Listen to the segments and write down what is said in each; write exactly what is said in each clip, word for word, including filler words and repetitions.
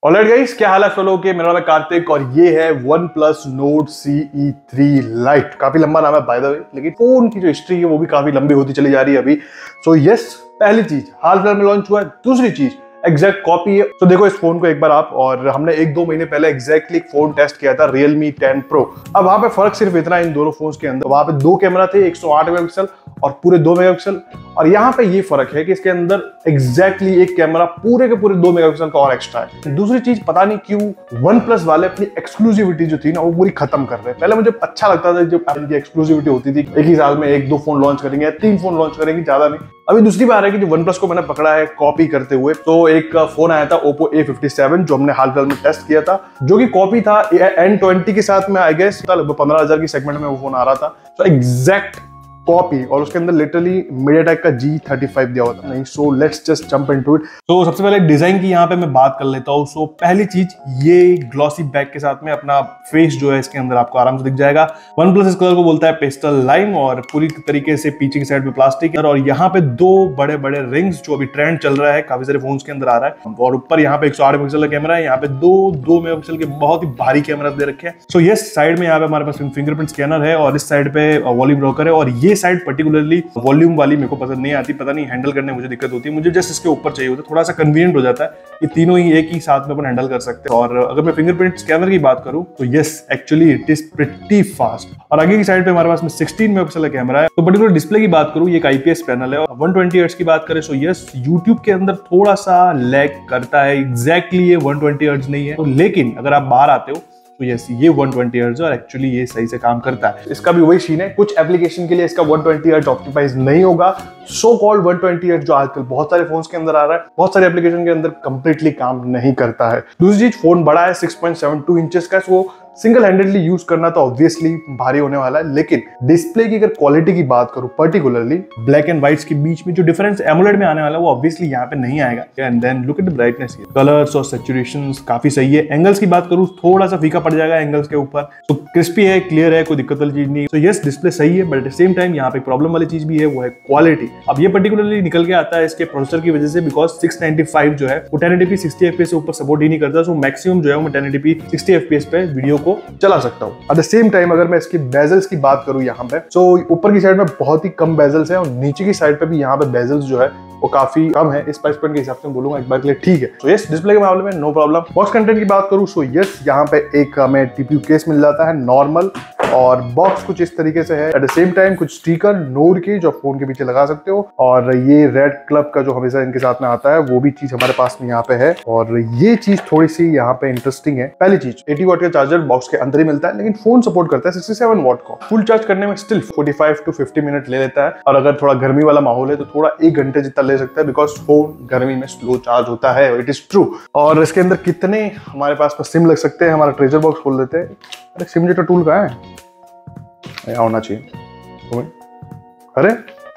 Alright guys, क्या हाल है आप लोगों के। मेरा नाम है कार्तिक और ये है OnePlus Nord C E three Lite। काफी लंबा नाम है बाय द वे, लेकिन फोन की जो हिस्ट्री है वो भी काफी लंबी होती चली जा रही है अभी। सो यस, पहली चीज हाल फिलहाल में लॉन्च हुआ है। दूसरी चीज एग्जैक्ट कॉपी है। तो देखो इस फोन को एक बार आप, और हमने एक दो महीने पहले एग्जैक्टली एक फोन टेस्ट किया था Realme टेन Pro। अब वहां पे फर्क सिर्फ इतना इन दोनों फोन्स के अंदर, वहां पे दो कैमरा थे, एक सौ आठ मेगापिक्सल और पूरे दो मेगापिक्सल, और यहाँ पे ये फर्क है कि इसके अंदर एग्जैक्टली एक कैमरा पूरे के पूरे दो मेगापिक्सल का और एक्स्ट्रा है। दूसरी चीज पता नहीं क्यों OnePlus वाले अपनी एक्सक्लूसिविटी जो थी ना वो पूरी खत्म कर रहे हैं। पहले मुझे अच्छा लगता था जब इनकी एक्सक्लूसिविटी होती थी, एक ही साल में एक दो फोन लॉन्च करेंगे या तीन फोन लॉन्च करेंगे, ज्यादा नहीं। अभी दूसरी बार है कि जो OnePlus को मैंने पकड़ा है कॉपी करते हुए। तो एक फोन आया था Oppo A फिफ्टी सेवन जो हमने हाल फिलहाल में टेस्ट किया था, जो कि कॉपी था एन ट्वेंटी के साथ में। आई गेस लगभग पंद्रह हजार की सेगमेंट में वो फोन आ रहा था। तो एग्जैक्ट कॉपी, और उसके अंदर लिटरली MediaTek का जी थर्टी फाइव दिया हुआ था। नहीं, so let's just jump into it. तो सबसे पहले डिजाइन की यहाँ पे मैं बात कर लेता हूँ। सो पहली चीज, ये ग्लॉसी बैक के साथ में अपना फेस जो है इसके अंदर आपको आराम से दिख जाएगा। OnePlus इस कलर को बोलता है पेस्टल लाइम, और पूरी तरीके से पीछे की साइड में प्लास्टिक है, और यहाँ पे दो बड़े बड़े रिंग्स जो अभी ट्रेंड चल रहा है, काफी सारे फोन्स के अंदर आ रहा है। और ऊपर यहाँ पे एक सौ आठ मेगापिक्सल का कैमरा है, यहाँ पे दो दो मेगापिक्सल के बहुत ही भारी कैमरा दे रखे हैं। सो यस, साइड में यहाँ पे हमारे पास फिंगरप्रिंट स्कैनर है, और इस साइड पे वॉल्यूम रॉकर है, और ये साइड पर्टिकुलरली वॉल्यूम वाली मेरे को पसंद नहीं आती। पता नहीं हैंडल करने में मुझे दिक्कत होती है, मुझे जस्ट इसके ऊपर चाहिए होता है, थोड़ा सा कन्वीनियंट हो जाता है। ये तीनों ही एक ही साथ में अपन हैंडल कर सकते हैं। और अगर मैं फिंगरप्रिंट स्कैनर की बात करूं तो yes, actually it is pretty fast. और आगे की साइड पे हमारे पास में सिक्सटीन मेगापिक्सल का कैमरा है। तो पर्टिकुलर डिस्प्ले की बात करूं, ये एक आईपीएस पैनल है। और वन ट्वेंटी हर्ट्ज की बात करें तो यस, यूट्यूब के अंदर थोड़ा सा लैग करता है। एग्जैक्टली ये वन ट्वेंटी हर्ट्ज नहीं है, तो लेकिन अगर आप बाहर आते हो तो यस, ये वन ट्वेंटी हर्ट्ज है और एक्चुअली ये सही से काम करता है। इसका भी वही सीन है, कुछ एप्लीकेशन के लिए इसका वन ट्वेंटी हर्ट्ज ऑप्टिमाइज नहीं होगा। So called one twenty hertz जो आजकल बहुत सारे फोन्स के अंदर आ रहा है, बहुत सारे एप्लीकेशन के अंदर कंप्लीटली काम नहीं करता है। दूसरी चीज, फोन बड़ा है, six point seven two inches का। वो सिंगल हैंडेडली यूज करना तो ऑब्वियसली भारी होने वाला है, लेकिन डिस्प्ले की अगर क्वालिटी की बात करूं, पर्टिकुलरली ब्लैक एंड व्हाइट्स के बीच में जो डिफरेंस एमोलेड में आने वाला है वो ऑब्वियसली यहाँ पे नहीं आएगा। And then look at the brightness, colours और सैचुरेशंस काफी सही है। एंगल्स की बात करूं, थोड़ा सा फीका पड़ जाएगा एंगल्स के ऊपर। तो क्रिस्पी है, क्लियर है, कोई दिक्कत वाली चीज नहीं। तो यस, डिस्प्ले सही है, but at the same time यहाँ पे प्रॉब्लम वाली चीज भी है, वो है क्वालिटी। अब ये पर्टिकुलरली निकल के आता है इसके प्रोसेसर की वजह से, बिकॉज सिक्स नाइंटी फाइव जो है वो ten eighty P sixty F P S से ऊपर सपोर्ट ही नहीं करता। सो मैक्सिमम जो है वो ten eighty P sixty F P S पे वीडियो को चला सकता हूं। एट द सेम टाइम अगर मैं इसकी बेजल्स की बात करूं यहाँ पे, तो ऊपर की साइड में बहुत ही कम बेजल्स हैं, और नीचे की साइड पे भी यहाँ पे बेजल्स जो है वो काफी कम है। इस प्राइस पॉइंट के हिसाब से मैं बोलूंगा एक बार के लिए ठीक है। तो यस, डिस्प्ले के मामले में नो प्रॉब्लम। बॉक्स कंटेंट की बात करूं, सो यस, यहाँ पे एक हमें टीपीयू केस मिल जाता है नॉर्मल, और बॉक्स कुछ इस तरीके से है। एट द सेम टाइम कुछ स्टिकर नोड के जो फोन के पीछे लगा सकते हो, और ये रेड क्लब का जो हमेशा इनके साथ में आता है वो भी चीज हमारे पास में यहाँ पे है। और ये चीज थोड़ी सी यहाँ पे इंटरेस्टिंग है। पहली चीज, एटी वॉट का चार्जर बॉक्स के अंदर ही मिलता है, लेकिन फोन सपोर्ट करता है सिक्सटी सेवन वॉट को। फुल चार्ज करने में still forty five to fifty minute ले लेता है, और अगर थोड़ा गर्मी वाला माहौल है तो थोड़ा एक घंटे जितना ले सकता है, बिकॉज फोन गर्मी में स्लो चार्ज होता है, इट इज ट्रू। और इसके अंदर कितने हमारे पास सिम लग सकते हैं, हमारा ट्रेजर बॉक्स खोल देते हैं। अरे सिम जेटर टूल कहाँ है, यहाँ होना चाहिए तुम्हें। अरे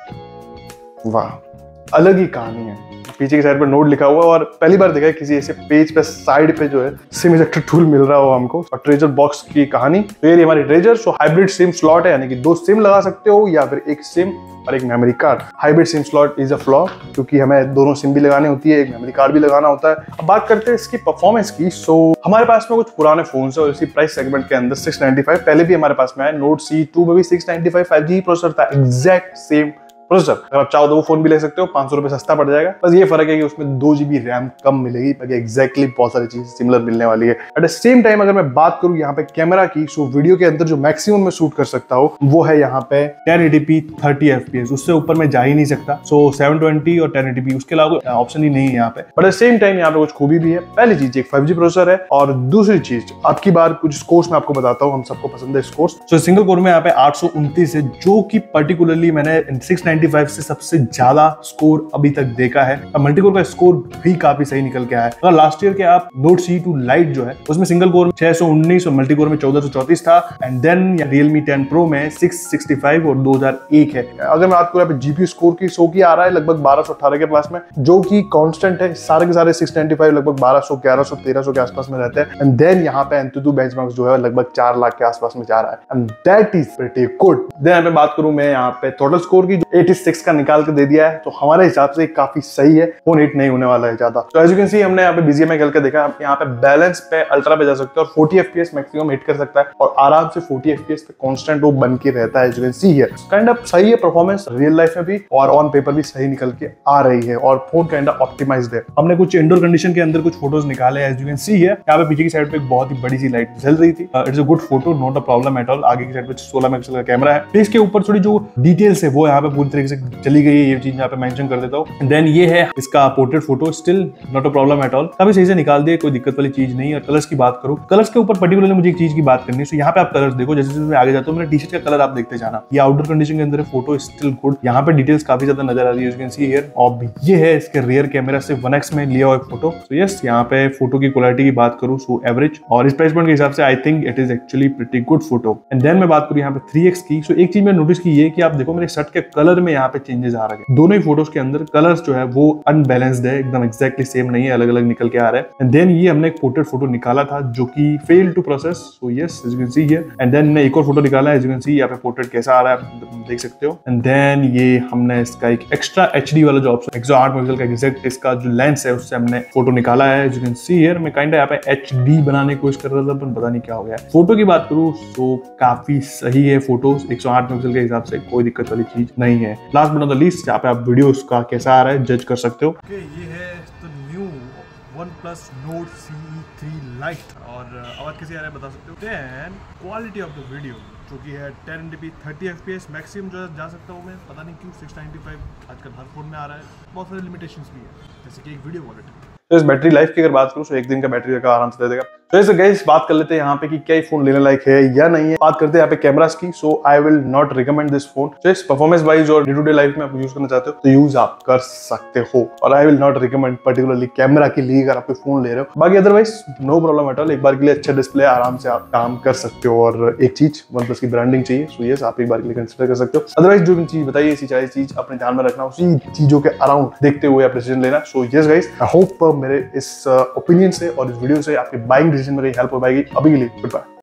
वाह, अलग ही कहानी है। पीछे की साइड पर नोड लिखा हुआ है, और पहली बार देखा है किसी ऐसे पेज पे साइड पे जो है सिम इजेक्टर टूल मिल रहा हो हमको। और ट्रेजर बॉक्स की कहानी, तो ये हमारी ट्रेजर सो हाइब्रिड सिम स्लॉट है, यानी कि दो सिम लगा सकते हो या फिर एक सिम और एक memory card. Hybrid SIM slot is a flaw, क्योंकि हमें दोनों सिम भी लगानी होती है, एक मेमोरी कार्ड भी लगाना होता है। अब बात करते हैं इसकी परफॉर्मेंस की। सो हमारे पास में कुछ पुराने फोन है और इसी प्राइस सेगमेंट के अंदर सिक्स नाइंटी फाइव पहले भी हमारे पास में है। नोट सी टू में भी six ninety five five G processor था, एग्जैक्ट सेम प्रोसेसर। अगर आप चाहो तो वो फोन भी ले सकते हो, पांच सौ रुपए सस्ता पड़ जाएगा। बस ये फर्क है कि उसमें दो जीबी रैम कम मिलेगी, बाकी एक्जैक्टली बहुत सारी चीजें सिमिलर मिलने वाली है। एट द सेम टाइम अगर मैं बात करूं यहाँ पे कैमरा की, सो वीडियो के अंदर जो मैक्सिमम में शूट कर सकता हूँ वो है यहाँ पे ten eighty P thirty F P S, उससे ऊपर मैं जा ही नहीं सकता। सो सेवन ट्वेंटी और टेन एटी पी, उसके अलावा ऑप्शन ही नहीं है यहाँ पे। But at the same time यहाँ पे कुछ खूबी भी है। पहली चीज, एक फाइव जी प्रोसेसर है, और दूसरी चीज अब की बार कुछ स्कोर्स मैं आपको बताता हूँ, हम सबको पसंद है स्कोर्स। सो सिंगल कोर में यहाँ पे आठ सौ उनतीस है, जो की पर्टिकुलरली मैंने सिक्स नाइंटी फाइव से सबसे ज्यादा स्कोर अभी तक देखा है। अब मल्टीकोर का स्कोर भी काफी सही निकल के आया है। अगर लास्ट ईयर के आप Nord C E two Lite जो है उसमें सिंगल कोर में छह सौ उन्नीस और मल्टीकोर में चौदह सौ चौंतीस था, and then Realme ten Pro में सिक्स सिक्सटी फाइव और दो हज़ार एक है। अगर मैं बात करूं जीपीयू स्कोर की, सो की आ रहा है लगभग बारह सौ अठारह के पास में, जो कि कांस्टेंट है। सारे के सारे सिक्स नाइंटी फाइव लगभग बारह सौ ग्यारह सौ तेरह सौ के आसपास में रहते हैं। एंड देन यहाँ पे Antutu बेंचमार्क जो है लगभग चार लाख के आसपास में जा रहा है, and that is pretty good. Then मैं बात करूं मैं यहाँ पे टोटल स्कोर की, जो एटी सिक्स का निकाल के दे दिया है, तो हमारे हिसाब से काफी सही है, फोन हिट नहीं होने वाला है ज्यादा। तो एज यू कैन सी हमने यहाँ पे बीजीएमआई खेल के देखा, आप यहाँ पे बैलेंस पे अल्ट्रा पे जा सकते हो और फोर्टी एफपीएस मैक्सिमम हिट कर सकता है और आराम से फोर्टी एफपीएस पे कांस्टेंट वो बन के रहता है। As you can see here kind of सही है परफॉर्मेंस रियल लाइफ में भी और ऑन पेपर भी सही निकल के आ रही है और फोन काइंड ऑफ ऑप्टिमाइज्ड है। हमने कुछ इंडोर कंडीशन के अंदर कुछ फोटोज निकाले, as you can see here यहाँ पे पीछे की साइड पे एक बहुत ही बड़ी सी लाइट जल रही थी। It's a good photo, not a problem at all. आगे की साइड पे सोलह मेगापिक्सल का कैमरा है, फेस के ऊपर थोड़ी जो डिटेल्स है वो यहाँ पे पूरी तरीके से चली गई है, ये चीज यहाँ पे मेंशन कर देता हूँ। देन ये है इसका portrait photo, still not a problem at all, काफी सही से निकाल दिए, कोई दिक्कत वाली चीज नहीं है। कलर्स की बात करूं, कलर्स के ऊपर पर्टिकुलरली मुझे एक चीज की बात करनी है। सो यहाँ पे आप कलर्स देखो, जैसे जैसे मैं आगे जाता हूँ मेरा टी शर्ट का कलर आप देखते जाना, ये आउटडोर कंडीशन के अंदर है, फोटो स्टिल गुड, यहाँ पे डिटेल्स काफी ज्यादा नजर आ रही है, यू कैन सी हियर। और ये है इसके रियर कैमरा से वन एक्स में लिया हुआ फोटो। सो यस, यहाँ पे फोटो की क्वालिटी की बात करूँ सो एवरेज, और इस प्राइस पॉइंट के हिसाब से I think it is actually pretty good photo. And then मैं बात करूँ यहाँ पे थ्री एक्स की, सो एक चीज मैं नोटिस की ये कि आप देखो मेरे शर्ट के कलर में यहाँ पे चेंजेस आ रहे हैं, दोनों ही फोटोज के अंदर कलर्स जो है वो अनबैलेंस्ड है, एकदम एक्जैक्टली सेम नहीं है, अलग अलग निकल के आ रहा है। एंड देन ये हमने एक पोर्ट्रेट फोटो निकाला था जो कि fail to process, so yes as you can see here. And then ने एक और फोटो निकाला है, एज यू कैन सी यहाँ पे पोर्ट्रेट कैसा आ रहा है आप देख सकते हो। एंड देन ये हमने इसका एक एक्स्ट्रा एचडी वाला जो ऑप्शन एक सौ आठ मेगापिक्सल का एग्जैक्ट इसका जो लेंस है उससे हमने फोटो निकाला है, as you can see here. मैं काइंड यहाँ पे एचडी बनाने की कोशिश कर रहा था पर पता नहीं क्या हो गया। फोटो की बात करूँ तो काफी सही है फोटोज, एक सौ आठ मेगापिक्सल के हिसाब से कोई दिक्कत वाली चीज नहीं है। Last but not the least यहाँ पे आप वीडियो का कैसा आ रहा है जज कर सकते हो। okay, ये है the new OnePlus Nord C E three Lite और आवाज कैसी आ रहा है बता सकते हो। Then quality of the video जो कि है ten eighty P thirty F P S maximum जो जा सकता हूँ मैं, पता नहीं क्यों सिक्स नाइन्टी फाइव आजकल हर फोन में आ रहा है, बहुत सारे लिमिटेशंस भी है जैसे कि एक वीडियो क्वालिटी। तो इस बैटरी लाइफ की अगर बात करूँ तो एक दिन का बैटरी का आराम से दे देगा। तो ऐसे गाइस बात कर लेते हैं यहाँ पे कि क्या ये फोन लेने लायक है या नहीं है। बात करते हैं यहाँ पे कैमरास की, so I will not recommend this phone. तो इस परफॉर्मेंस वाइज और डे टू डे लाइफ में आप यूज करना चाहते हो तो यूज आप कर सकते हो, और I will not recommend particularly camera के लिए अगर आप फोन ले रहे हो। बाकी otherwise no problem at all, एक बार के लिए अच्छा डिस्प्ले आराम से आप काम कर सकते हो। और एक चीज वन प्लस की ब्रांडिंग चाहिए, सो यस आप एक बार के लिए कंसिडर कर सकते हो। अदरवाइज जो भी चीज बताइए इसी चाहे चीज अपने ध्यान में रखना, उसी चीजों के अराउंड देखते हुए आप डिसीजन लेना। So yes guys, I hope मेरे इस ओपिनियन से और इस वीडियो से आपके बाइंग डिसीजन में हेल्प हो पाएगी। अभी के लिए गुड बाय।